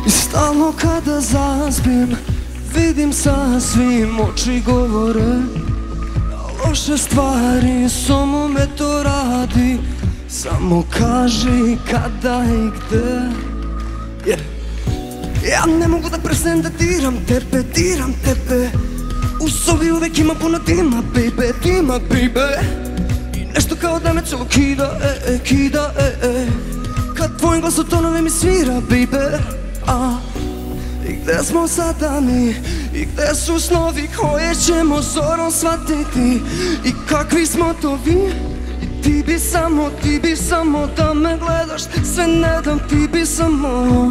I stalno kada zaspim vidim sasvim, oči govore loše stvari, samo me to radi. Samo kaži kada i gde. Ja ne mogu da prestanem da diram tebe. U sobi uvek ima puno dima, baby. I nešto kao da me celo kida, kad tvojim glasotonove mi svira, baby. I gde smo sada mi, i gde su snovi koje ćemo zorom shvatiti, i kakvi smo to vi. I ti bi samo da me gledaš, sve ne dam, ti bi samo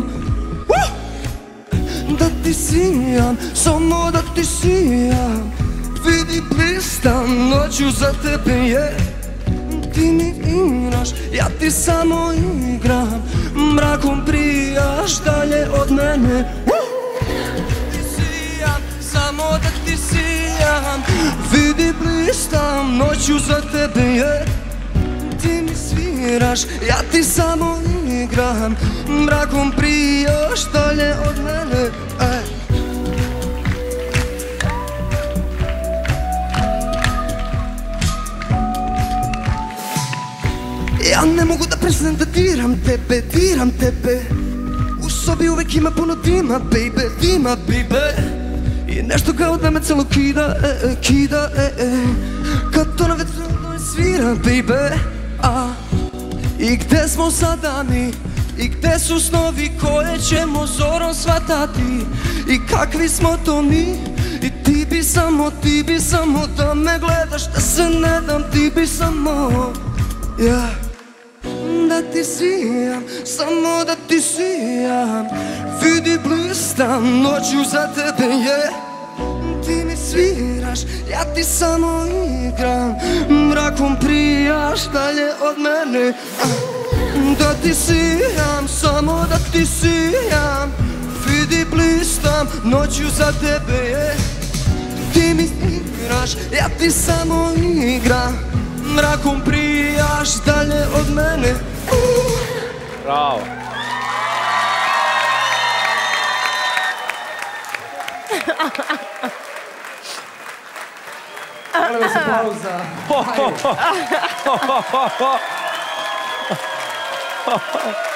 da ti sijam, samo da ti sijam. Vidi blistam noću za tebe, ti mi igraš, ja ti samo igram. Mrakom prijaš dalje od mene. Ti sijam, samo da ti sijam. Vidi blistam noću za tebe, ti mi sviraš, ja ti samo igram. Mrakom prijaš dalje od mene. Ja ne mogu da prestanem da diram tebe. U sobi uvek ima puno dima, baby. I nešto kao da me celo kida, kad to na vetru svira, baby. I gde smo sada mi, i gde su snovi koje ćemo zorom shvatati, i kakvi smo to mi. I ti bi samo da me gledaš, da se ne dam, ti bi samo da ti sijam, samo da ti sijam. Vidi blistam noću za tebe, ti mi sviraš, ja ti samo igram. Mrakom prijaš dalje od mene. Da ti sijam, samo da ti sijam. Vidi blistam noću za tebe, ti mi igraš, ja ti samo igram. Mrakom prijaš dalje od mene. Bravo. Molim vas aplauz za...